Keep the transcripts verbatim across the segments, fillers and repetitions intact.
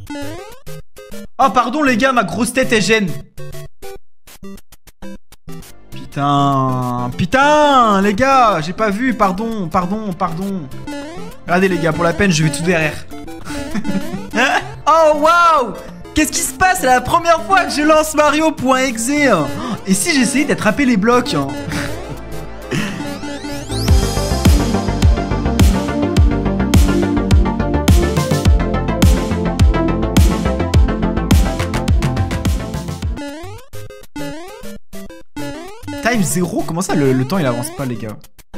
Oh pardon les gars, ma grosse tête elle gêne. Putain, putain les gars, j'ai pas vu, pardon, pardon, pardon. Regardez les gars, pour la peine je vais tout derrière. Oh waouh! Qu'est-ce qui se passe? C'est la première fois que je lance Mario.exe. Et si j'essayais d'attraper les blocs hein? Time zéro? Comment ça le, le temps il avance pas les gars?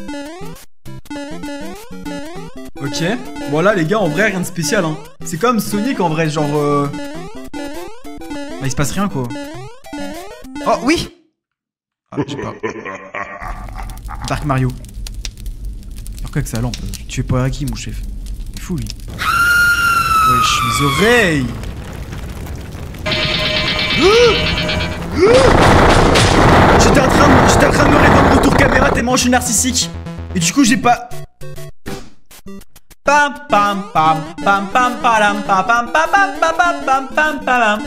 Ok. Bon là les gars en vrai rien de spécial hein. C'est comme Sonic en vrai genre euh... Bah il se passe rien quoi. Oh oui. Ah je sais pas. Dark Mario. Pourquoi que ça lampe? Tu es pas à qui mon chef? Il est fou lui. Wesh mes oreilles. J'étais en train de, j'étais en train de me répondre le retour caméra tellement je suis narcissique. Et du coup j'ai pas... Pam pam pam pam pam pam pam pam pam pam pam pam pam pam.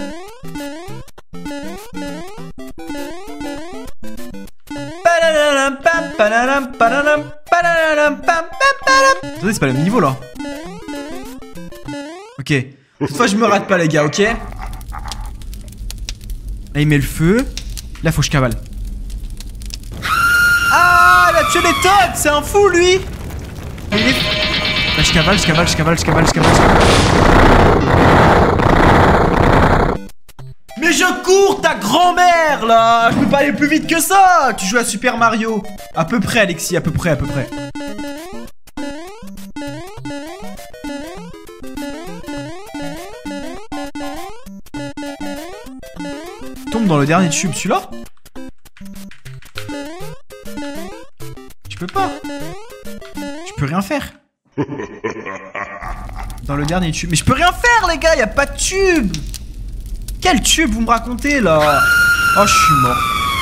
Attendez, c'est pas le même niveau là. Ok. Cette fois je me rate pas les gars, ok. Là il met le feu. Là faut que je cavale. Ah, il a tué les toads. C'est un fou lui. Il est... Là je cavale, je cavale, je cavale, je cavale, je cavale, je cavale. Mais je cours ta grand-mère là. Je peux pas aller plus vite que ça. Tu joues à Super Mario. À peu près Alexis, à peu près, à peu près. Tombe dans le dernier tube, celui-là. Je peux pas. Je peux rien faire. Dans le dernier tube. Mais je peux rien faire les gars, y a pas de tube. Quel tube vous me racontez là? Oh je suis mort.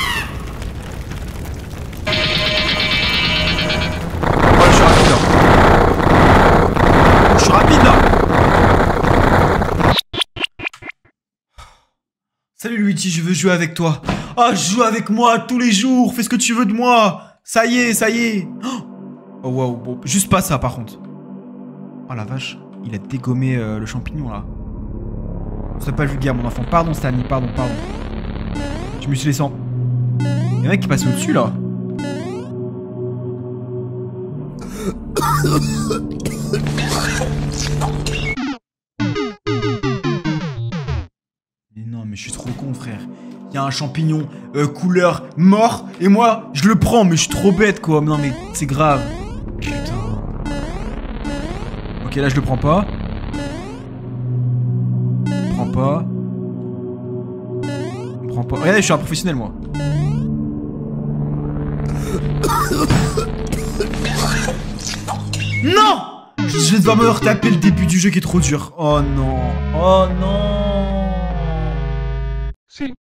Oh je suis rapide là. Je suis rapide là. Salut Luigi, je veux jouer avec toi. Oh joue avec moi tous les jours. Fais ce que tu veux de moi. Ça y est, ça y est. Oh waouh, bon, juste pas ça par contre. Oh la vache, il a dégommé euh, le champignon là. Sois pas vulgaire mon enfant, pardon Stanley, pardon, pardon. Je me suis laissé en... Y'a un mec qui passe au-dessus là. Mais non mais je suis trop con frère. Y'a un champignon euh, couleur mort et moi je le prends mais je suis trop bête quoi. Non mais c'est grave. Putain. Ok là je le prends pas. Je prends pas. Je prends pas. Regardez je suis un professionnel moi. Non. Je vais devoir me retaper le début du jeu qui est trop dur. Oh non. Oh non. Si.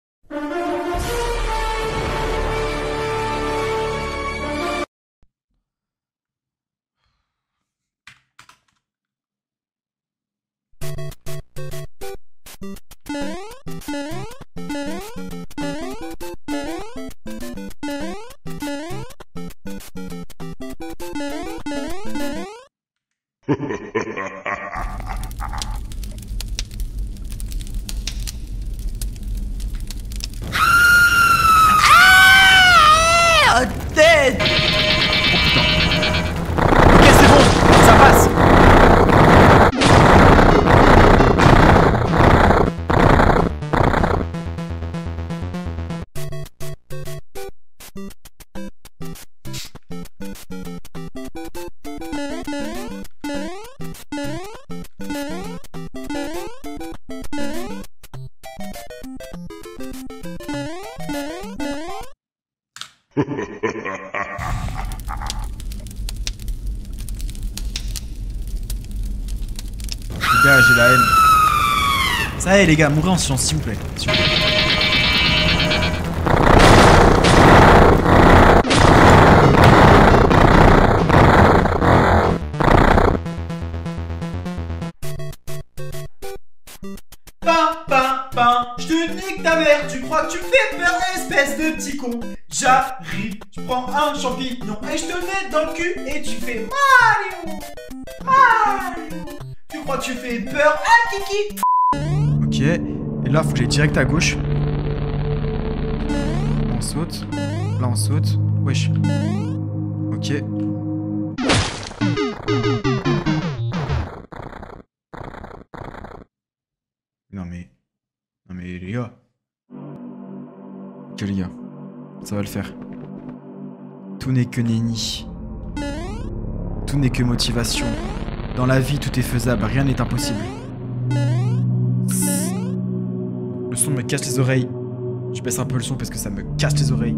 Ah, tête. Oh putain. Ok c'est bon, ça passe. Les gars, j'ai la haine. Ça y est les gars, mourrez en silence s'il vous plaît. S'il vous plaît. je te nique ta mère. Tu crois que tu me fais peur, espèce de petit con. J'arrive, je prends un champignon et je te mets dans le cul et tu fais Mario. Mario. Tu crois que tu fais peur à Kiki. Ok, et là faut que j'aille direct à gauche. On saute. Là on saute. Wesh. Ok. Non mais... Non mais les gars. Ok les gars. Ça va le faire. Tout n'est que nenni. Tout n'est que motivation. Dans la vie, tout est faisable. Rien n'est impossible. Le son me casse les oreilles. Je baisse un peu le son parce que ça me casse les oreilles.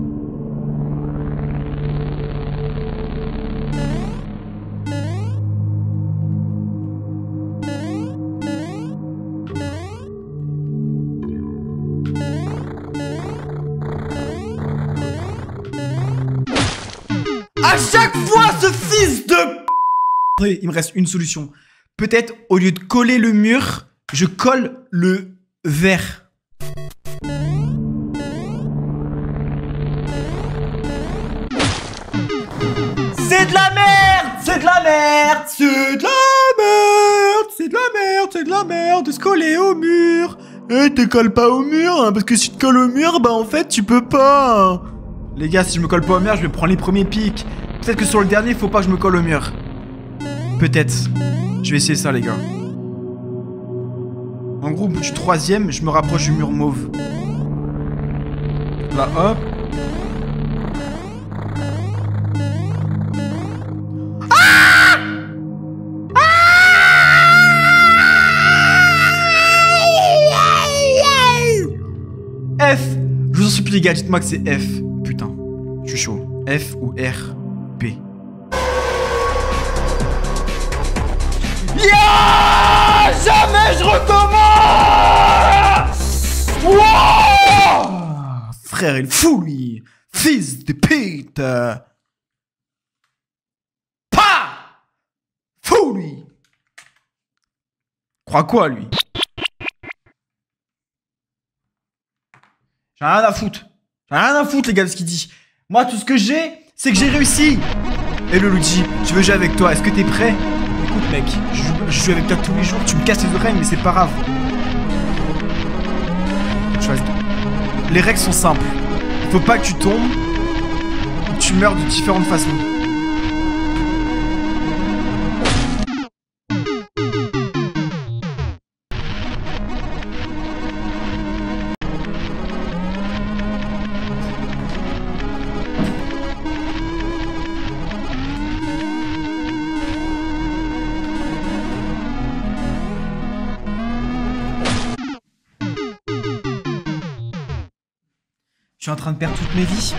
À chaque fois, ce fils de... Après, il me reste une solution. Peut-être, au lieu de coller le mur, je colle le verre. C'est de la merde. C'est de la merde. C'est de la merde. C'est de la merde. C'est de la merde de se coller au mur. Eh, te colle pas au mur, hein, parce que si tu te colles au mur, bah en fait, tu peux pas. Hein. Les gars, si je me colle pas au mur, je vais prendre les premiers pics. Peut-être que sur le dernier, faut pas que je me colle au mur. Peut-être. Je vais essayer ça, les gars. En gros, au bout du troisième, je me rapproche du mur mauve. Là, hop. Ah ah F. Je vous en supplie, les gars, dites-moi que c'est F. Putain, je suis chaud. F ou R, B. Yeah! Jamais je recommence! Wow! Frère, il est fou, lui! Fils de pute! Pas! Fou, lui! Crois quoi, lui? J'en ai rien à foutre. J'en ai rien à foutre, les gars, de ce qu'il dit. Moi, tout ce que j'ai, c'est que j'ai réussi. Et le Luigi, je veux jouer avec toi. Est-ce que t'es prêt? Écoute, mec, je joue, je joue avec toi tous les jours. Tu me casses les oreilles, mais c'est pas grave. Les règles sont simples. Il faut pas que tu tombes ou que tu meurs de différentes façons. Je suis en train de perdre toutes mes vies.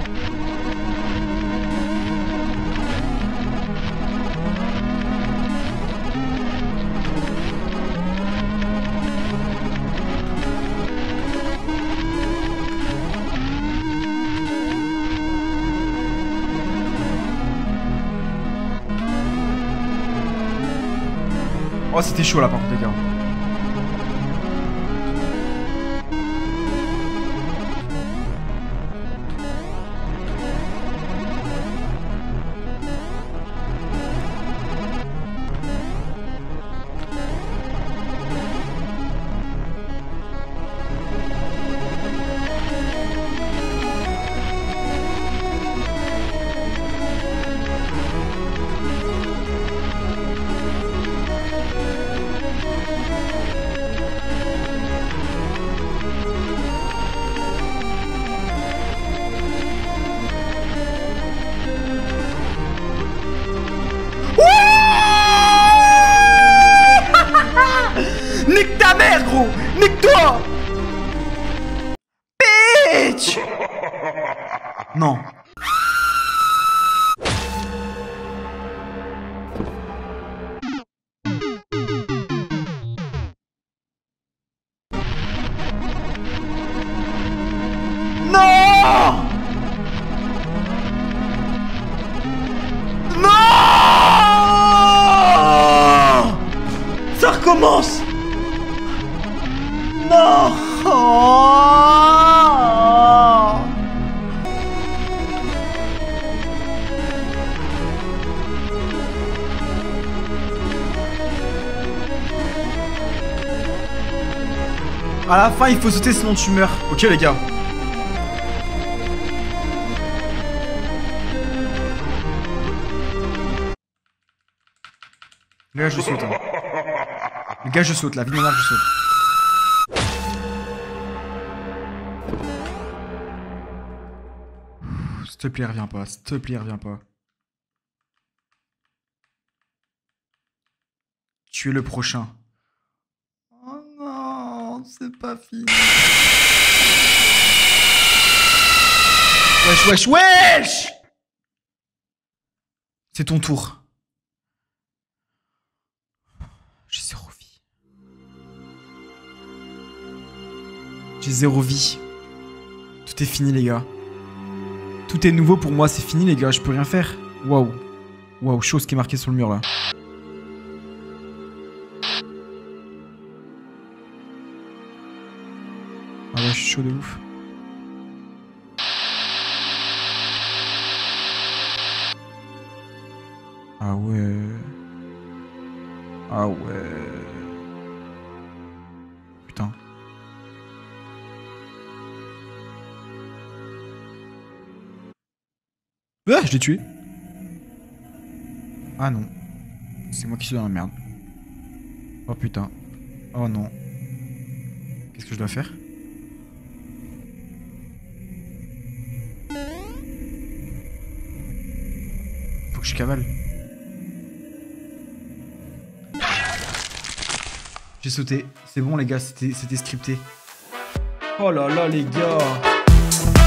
Oh, c'était chaud là par contre, les gars. Nique ta mère, gros! Nique-toi! Bitch! Non. Non! Non! Ça recommence! Non! Oh. À la fin, il faut sauter sinon tu meurs. Ok les gars. Les gars, je saute. Hein. Les gars, je saute. La vie de mon art, je saute. S'il te plaît, reviens pas. S'il te plaît, reviens pas. Tu es le prochain. Oh non, c'est pas fini. Wesh, wesh, wesh! C'est ton tour. J'ai zéro vie. J'ai zéro vie. Tout est fini, les gars. Tout est nouveau pour moi, c'est fini, les gars. Je peux rien faire. Waouh. Waouh, chose qui est marquée sur le mur, là. Ah ouais, je suis chaud de ouf. Ah ouais. Ah ouais. Putain. Ah, je l'ai tué. Ah non. C'est moi qui suis dans la merde. Oh putain. Oh non. Qu'est-ce que je dois faire? Faut que je cavale. J'ai sauté. C'est bon les gars, c'était scripté. Oh là là les gars.